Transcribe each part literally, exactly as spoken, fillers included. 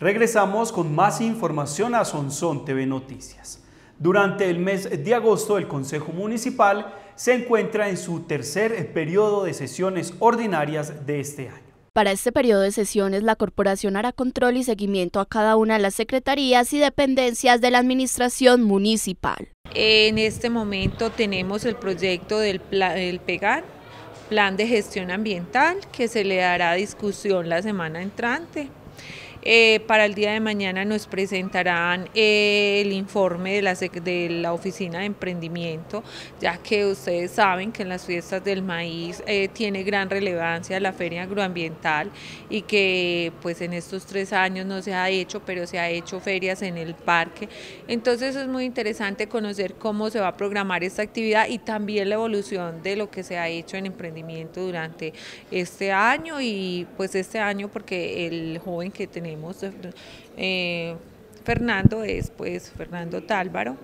Regresamos con más información a Sonsón T V Noticias. Durante el mes de agosto, el Consejo Municipal se encuentra en su tercer periodo de sesiones ordinarias de este año. Para este periodo de sesiones, la corporación hará control y seguimiento a cada una de las secretarías y dependencias de la administración municipal. En este momento tenemos el proyecto del, del PEGAN, Plan de Gestión Ambiental, que se le dará discusión la semana entrante. Eh, para el día de mañana nos presentarán eh, el informe de la, de la Oficina de Emprendimiento, ya que ustedes saben que en las fiestas del maíz eh, tiene gran relevancia la feria agroambiental y que pues en estos tres años no se ha hecho, pero se ha hecho ferias en el parque. Entonces es muy interesante conocer cómo se va a programar esta actividad y también la evolución de lo que se ha hecho en emprendimiento durante este año y pues este año porque el joven que tenemos Eh, Fernando es pues Fernando Tálvaro,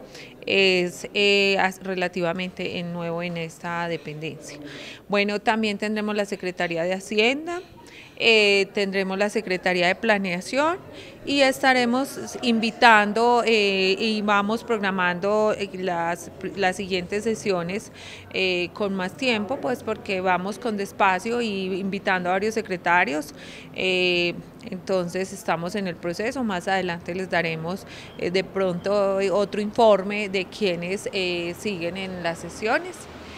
es eh, relativamente nuevo en esta dependencia. Bueno, también tendremos la Secretaría de Hacienda, eh, tendremos la Secretaría de Planeación y estaremos invitando eh, y vamos programando las, las siguientes sesiones eh, con más tiempo, pues porque vamos con despacio y invitando a varios secretarios. Eh, entonces estamos en el proceso, más adelante les daremos eh, de pronto otro informe de quienes eh, siguen en las sesiones.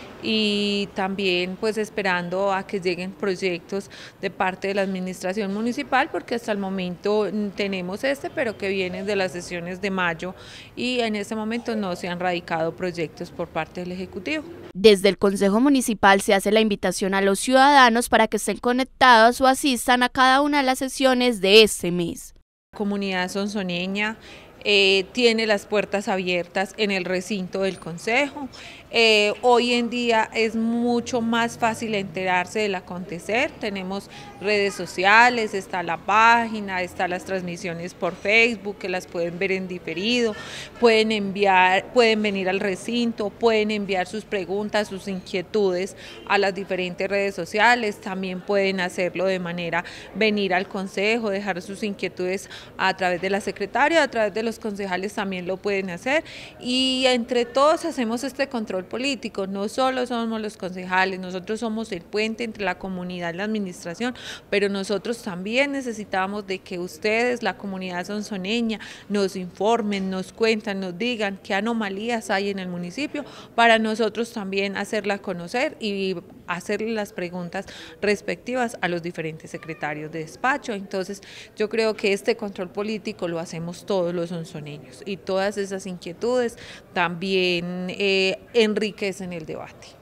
Y también pues esperando a que lleguen proyectos de parte de la administración municipal, porque hasta el momento tenemos este, pero que vienen de las sesiones de mayo y en este momento no se han radicado proyectos por parte del Ejecutivo. Desde el Consejo Municipal se hace la invitación a los ciudadanos para que estén conectados o asistan a cada una de las sesiones de este mes. La comunidad sonsoneña Eh, tiene las puertas abiertas en el recinto del Consejo. Eh, hoy en día es mucho más fácil enterarse del acontecer, tenemos redes sociales, está la página, están las transmisiones por Facebook que las pueden ver en diferido, pueden enviar, pueden venir al recinto, pueden enviar sus preguntas, sus inquietudes a las diferentes redes sociales, también pueden hacerlo de manera venir al Consejo, dejar sus inquietudes a través de la secretaria, a través de los Los concejales también lo pueden hacer y entre todos hacemos este control político, no solo somos los concejales, nosotros somos el puente entre la comunidad y la administración, pero nosotros también necesitamos de que ustedes, la comunidad sonsoneña, nos informen, nos cuentan, nos digan qué anomalías hay en el municipio para nosotros también hacerla conocer y hacerle las preguntas respectivas a los diferentes secretarios de despacho. Entonces yo creo que este control político lo hacemos todos los sonsoneños y todas esas inquietudes también eh, enriquecen el debate.